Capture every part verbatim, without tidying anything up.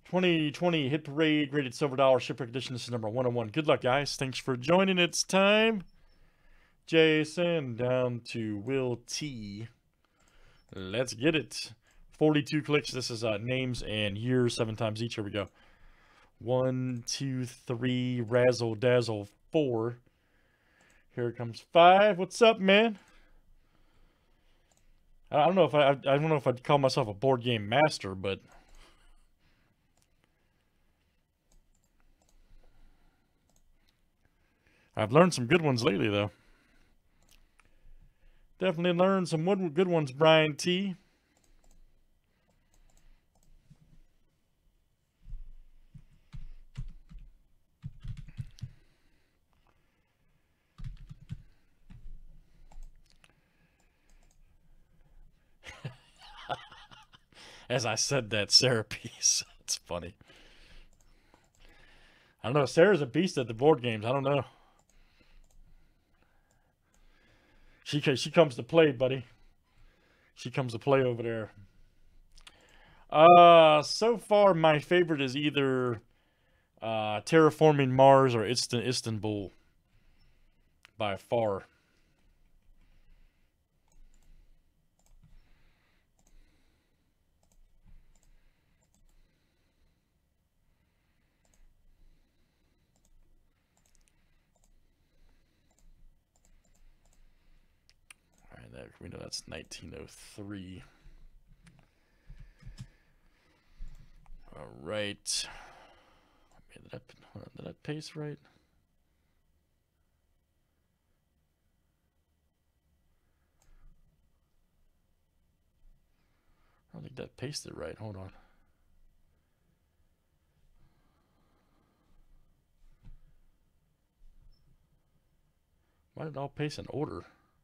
twenty twenty Hit Parade Graded Silver Dollar Shipwreck Edition. This is number one oh one. Good luck, guys. Thanks for joining. It's time. Jason down to Will T. Let's get it. forty-two clicks. This is uh, names and years, seven times each. Here we go. One, two, three. Razzle dazzle. Four. Here comes five. What's up, man? I don't know if I. I don't know if I'd call myself a board game master, but I've learned some good ones lately, though. Definitely learned some good ones, Brian T. As I said that, Sarah piece. It's funny. I don't know. Sarah's a beast at the board games. I don't know. She she comes to play, buddy. She comes to play over there. Uh, so far, my favorite is either uh, Terraforming Mars or Istanbul. By far. That, we know that's nineteen oh three. All right. Did that, hold on, did that paste right? I don't think that pasted right. Hold on. Why did it all paste in order?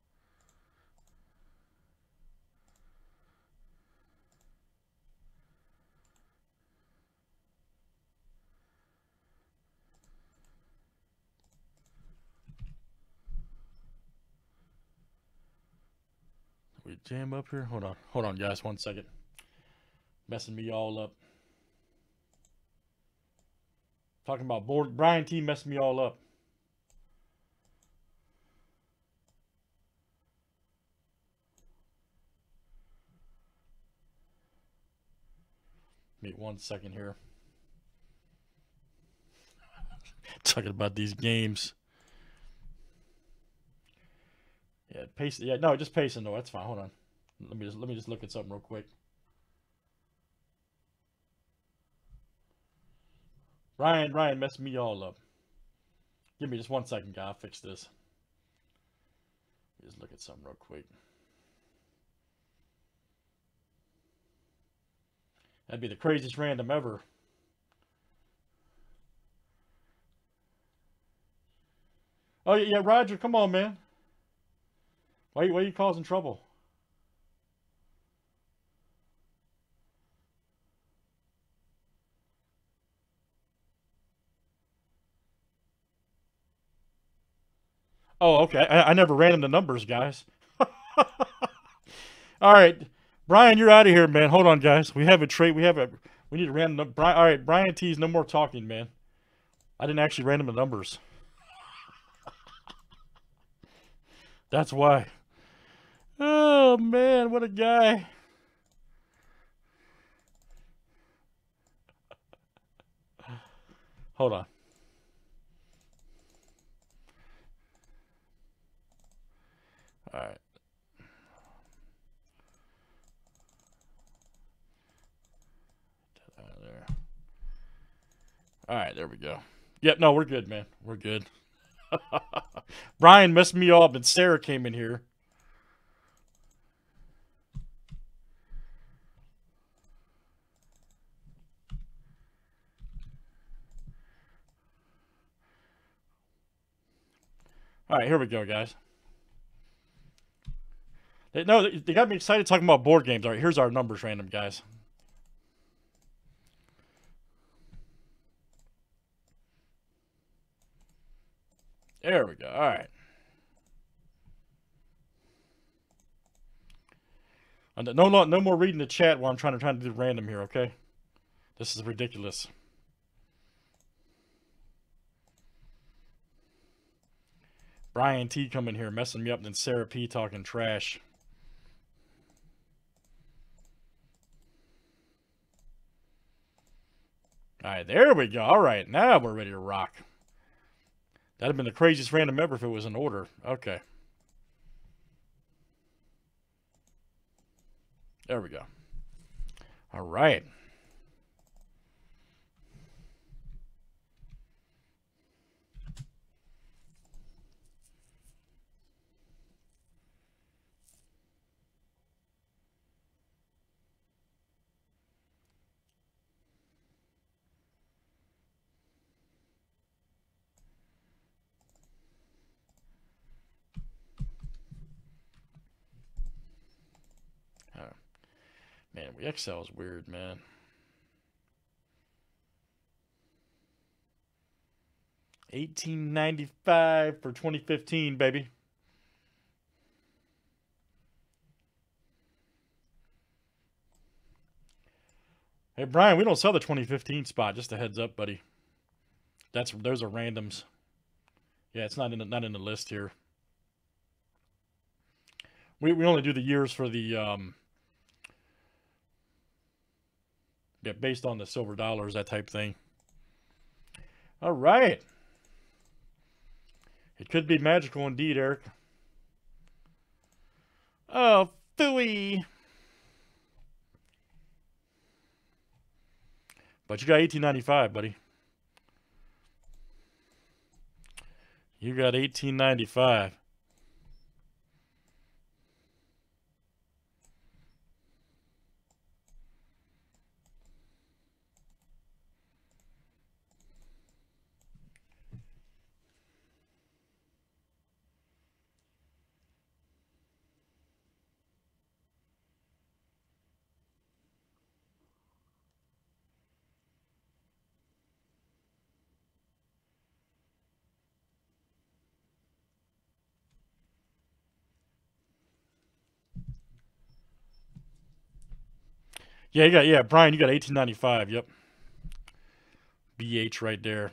We jam up here. Hold on. Hold on, guys. One second. Messing me all up. Talking about board. Brian T messing me all up. Wait one second here. Talking about these games. Yeah, paste. Yeah, no, just pasting though. That's fine. Hold on. Let me just let me just look at something real quick. Ryan, Ryan messed me all up. Give me just one second, guy. I'll fix this. Just look at something real quick. That'd be the craziest random ever. Oh yeah, Roger, come on, man. Why, why are you causing trouble? Oh, okay. I, I never ran into numbers, guys. All right, Brian, you're out of here, man. Hold on, guys. We have a trade. We have a. We need a random. Brian, all right, Brian T's no more talking, man. I didn't actually random the numbers. That's why. Oh man, what a guy. Hold on. All right. There. All right, there we go. Yep, no, we're good, man. We're good. Brian messed me up, and Sarah came in here. All right, here we go, guys. They, no, they, they got me excited talking about board games. All right, here's our numbers random, guys. There we go. All right. No, no, no more reading the chat while I'm trying to trying to do random here. Okay. This is ridiculous. Brian T coming here messing me up, and then Sarah P talking trash. All right, there we go. All right, now we're ready to rock. That'd have been the craziest random ever if it was in order. Okay. There we go. All right. Man, Excel is weird, man. eighteen ninety-five for twenty fifteen, baby. Hey, Brian, we don't sell the twenty fifteen spot. Just a heads up, buddy. That's those are randoms. Yeah, it's not in the, not in the list here. We we only do the years for the um. Yeah, based on the silver dollars, that type thing. All right. It could be magical indeed, Eric. Oh, phooey. But you got eighteen ninety-five, buddy. You got eighteen ninety-five. Yeah, you got yeah, Brian, you got eighteen ninety-five. Yep. B H right there.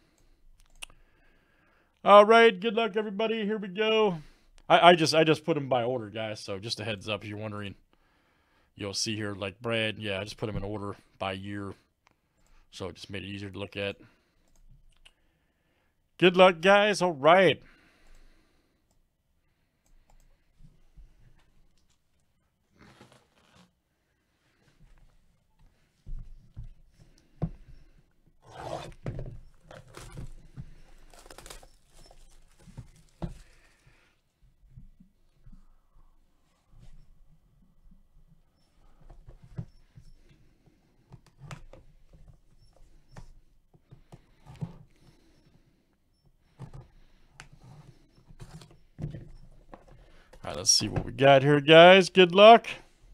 All right, good luck, everybody. Here we go. I, I just I just put them by order, guys. So just a heads up, if you're wondering, you'll see here like Brad. Yeah, I just put them in order by year, so it just made it easier to look at. Good luck, guys. All right. All right, let's see what we got here, guys. Good luck.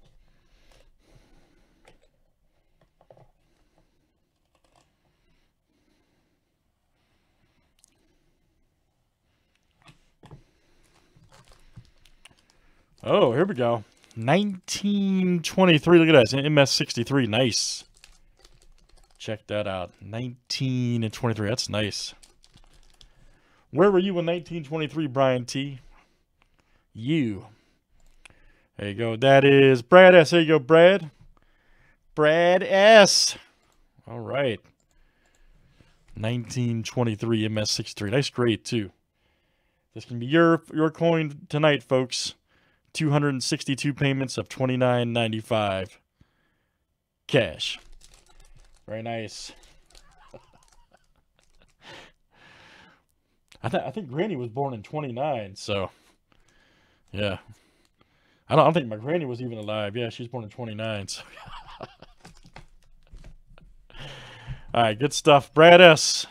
Oh, here we go. nineteen twenty-three. Look at that. It's an M S sixty-three. Nice. Check that out. nineteen and twenty-three. That's nice. Where were you in nineteen twenty-three, Brian T? You. There you go. That is Brad S. There you go, Brad. Brad S. All right. nineteen twenty-three M S sixty-three. Nice grade, too. This can be your your coin tonight, folks. two hundred sixty-two payments of twenty-nine ninety-five. Cash. Very nice. I, th I think Granny was born in twenty-nine, so... Yeah. I don't, I don't think my granny was even alive. Yeah, she's born in twenty-nine. So. All right, good stuff. Brad S.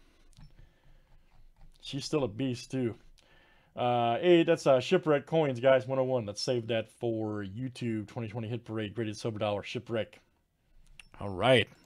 She's still a beast, too. Uh, hey, that's uh, Shipwreck Coins, guys, one oh one. Let's save that for YouTube twenty twenty Hit Parade, graded silver dollar Shipwreck. All right.